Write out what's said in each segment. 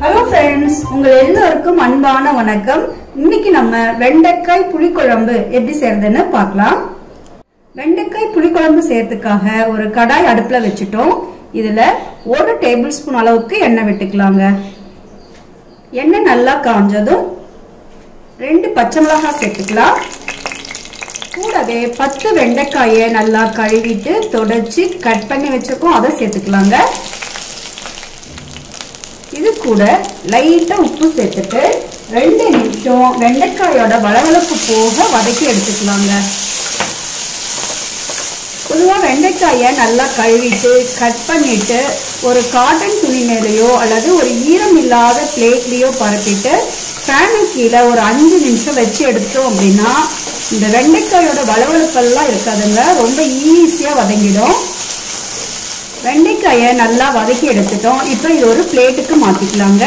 Hello friends, உங்கள் எல்லாருக்கும் அன்பான வணக்கம். இன்னைக்கு நம்ம வெண்டைக்காய் புளிக்குழம்பு எப்படி செய்யறதுன்னு பார்க்கலாம். வெண்டைக்காய் புளிக்குழம்பு செய்யறதுக்காக ஒரு கடாய் அடுப்புல வச்சிட்டோம். இதுல 1 டேபிள்ஸ்பூன் அளவுக்கு எண்ணெய் விட்டுக்கலாங்க. எண்ணெய் நல்லா காஞ்சதும் 2 பச்சை மிளகாய் சேர்த்துக்கலாம். கூடவே 10 வெண்டைக்காயை நல்லா கழுவிட்டு தொடச்சி கட் பண்ணி வச்சிருக்கோம், அதை சேர்த்துக்கலாங்க. இது கூட லைட்டா உப்பு சேர்த்துட்டு 2 நிமிஷம் வெண்டைக்காயோட வளவளப்பு போக வதக்கி எடுத்துக்கலாங்க. பொதுவாக வெண்டைக்காயை நல்லா கழுவிட்டு கட் பண்ணிட்டு ஒரு காட்டன் துணி மேலேயோ அல்லது ஒரு ஈரம் இல்லாத பிளேட்லேயோ பரப்பிட்டு ஃபேனு கீழே ஒரு 5 நிமிஷம் வச்சு எடுத்தோம் அப்படின்னா இந்த வெண்டைக்காயோட வளவளப்பெல்லாம் இருக்காதுங்க, ரொம்ப ஈஸியாக வதங்கிடும். வெண்டைக்காயை நல்லா வதக்கி எடுத்துட்டோம். இப்போ இது ஒரு பிளேட்டுக்கு மாத்திக்கலாங்க.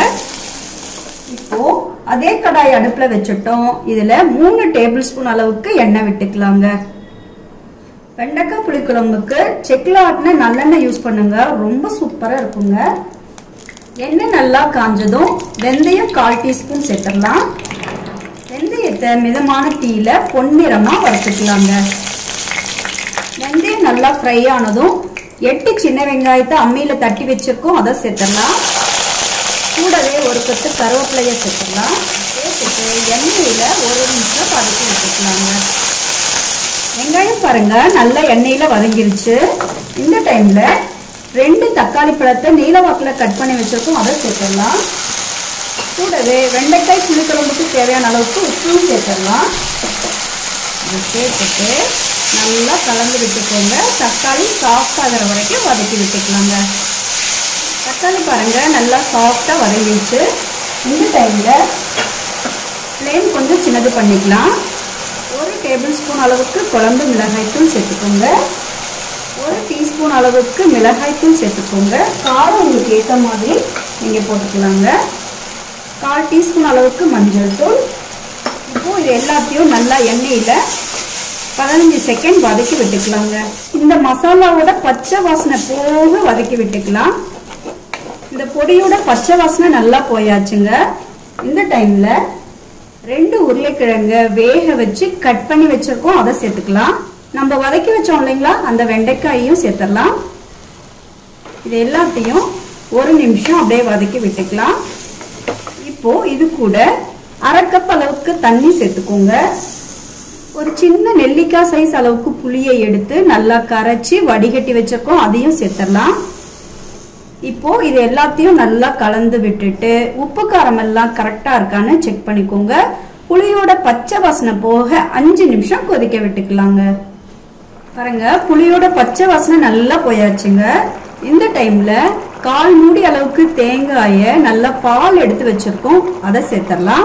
இப்போ அதே கடாய் அடுப்புல வச்சுட்டோம். இதுல 3 டேபிள்ஸ்பூன் அளவுக்கு எண்ணெய் விட்டுக்கலாங்க. வெண்டைக்காய் புளிக்குழம்புக்கு செக்கில் ஆட்டின நல்லெண்ணெய் யூஸ் பண்ணுங்க, ரொம்ப சூப்பரா இருக்குங்க. எண்ணெய் நல்லா காஞ்சதும் வெந்தயம் 1/4 டீஸ்பூன் சேர்த்துடலாம். வெந்தயத்தை மிதமான தீயில பொன்னிறமா வறுத்துக்கலாங்க. வெந்தயம் நல்லா ஃப்ரை ஆனதும் 8 சின்ன வெங்காயத்தை அம்மியில தட்டி வச்சிருக்கோம், அதை சேர்த்துடலாம். கூடவே ஒரு கொத்து கருவேப்பிலையை சேர்த்துடலாம். சேர்த்துட்டு எண்ணெயில 1 நிமிஷம் வதக்கி வச்சுக்கலாங்க. வெங்காயம் பாருங்க நல்லா எண்ணெயில வதங்கிருச்சு. இந்த டைம்ல 2 தக்காளி பழத்தை நீளவாக்குல கட் பண்ணி வச்சிருக்கோம், அதை சேர்த்துடலாம். கூடவே வெண்டைக்காய் புளிக்குழம்புக்கு தேவையான அளவுக்கு உப்பும் சேர்த்துடலாம். இதை சேர்த்துட்டு நல்லா கலந்து விட்டுக்கோங்க. தக்காளி சாஃப்ட் ஆகிற வரைக்கும் வதக்கி விட்டுக்கலாங்க. தக்காளி பாருங்க நல்லா சாஃப்டா வதங்கிடுச்சு. இந்த டைம்ல ஃப்ளேம் கொஞ்சம் சின்னது பண்ணிக்கலாம். 1 டேபிள்ஸ்பூன் அளவுக்கு குழம்பு மிளகாய்த்தூள் சேர்த்துக்கோங்க. 1 டீஸ்பூன் அளவுக்கு மிளகாய்த்தூள் சேர்த்துக்கோங்க. காரம் உங்களுக்கு ஏற்ற மாதிரி நீங்க போட்டுக்கலாங்க. 1/4 டீஸ்பூன் அளவுக்கு மஞ்சள் தூள். இப்போ இது எல்லாத்தையும் நல்லா எண்ணெயில 15 செகண்ட் வதக்கி விட்டுக்கலாங்க. இந்த மசாலாவோட பச்சை வாசனை போக வதக்கி விட்டுக்கலாம். இந்த பொடியோட பச்சை வாசனை நல்லா போயாச்சுங்க. இந்த டைம்ல 2 உருளைக்கிழங்கு வேக வச்சு கட் பண்ணி வச்சிருக்கோம், அதை சேர்த்துக்கலாம். நம்ம வதக்கி வச்சோம் இல்லைங்களா, அந்த வெண்டைக்காயையும் சேர்த்துடலாம். இது எல்லாத்தையும் 1 நிமிஷம் அப்படியே வதக்கி விட்டுக்கலாம். இப்போ இது கூட 1/2 கப் அளவுக்கு தண்ணி சேர்த்துக்கோங்க. ஒரு சின்ன நெல்லிக்காய் சைஸ் அளவுக்கு புளியை எடுத்து நல்லா கரைச்சி வடிகட்டி வச்சிருக்கோம், அதையும் சேர்த்துடலாம். இப்போ இது எல்லாத்தையும் நல்லா கலந்து விட்டுட்டு உப்பு காரம் எல்லாம் கரெக்டா இருக்கான்னு செக் பண்ணிக்கோங்க. புளியோட பச்சை வாசனை போக 5 நிமிஷம் கொதிக்க விட்டுக்கலாங்க. பாருங்க புளியோட பச்சை வாசனை நல்லா போயாச்சுங்க. இந்த டைம்ல 1/4 மூடி அளவுக்கு தேங்காயை நல்லா பால் எடுத்து வச்சிருக்கோம், அதை சேர்த்துடலாம்.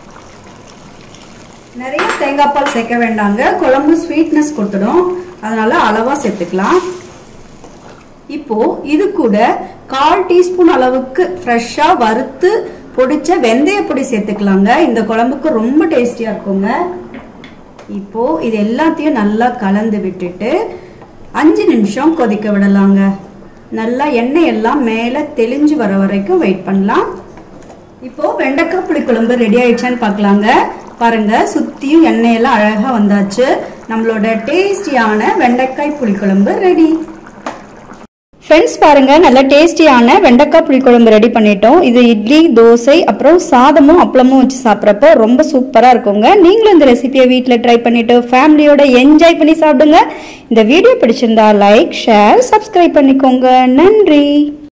நிறைய தேங்காய் பால் சேர்க்க வேண்டாங்க, குழம்பு ஸ்வீட்னஸ் கொடுத்துடும், அதனால அளவா சேர்த்துக்கலாம். இப்போ இது கூட 1/4 டீஸ்பூன் அளவுக்கு ஃப்ரெஷ்ஷா வறுத்து பொடிச்ச வெந்தய பொடி சேர்த்துக்கலாங்க. இந்த குழம்புக்கு ரொம்ப டேஸ்டியா இருக்குங்க. இப்போ இது எல்லாத்தையும் நல்லா கலந்து விட்டுட்டு 5 நிமிஷம் கொதிக்க விடலாங்க. நல்லா எண்ணெய் எல்லாம் மேல தெளிஞ்சு வர வரைக்கும் வெயிட் பண்ணலாம். இப்போ வெண்டைக்காய் புளிக்குழம்பு ரெடி ஆயிடுச்சான்னு பார்க்கலாங்க. பாருங்க சுத்தியும் எண்ணெயெல்லாம் அழகா வந்தாச்சு. நம்மளோட டேஸ்டியான வெண்டைக்காய் புளிக்குழம்பு ரெடி. ஃப்ரெண்ட்ஸ் பாருங்க நல்ல டேஸ்டியான வெண்டைக்காய் புளிக்குழம்பு ரெடி பண்ணிட்டோம். இது இட்லி, தோசை, அப்புறம் சாதமும் அப்பளமும் வச்சு சாப்பிட்றப்போ ரொம்ப சூப்பரா இருக்குங்க. நீங்களும் இந்த ரெசிபியை வீட்டில் ட்ரை பண்ணிட்டு ஃபேமிலியோட என்ஜாய் பண்ணி சாப்பிடுங்க. இந்த வீடியோ பிடிச்சிருந்தா லைக், ஷேர், சப்ஸ்கிரைப் பண்ணிக்கோங்க. நன்றி.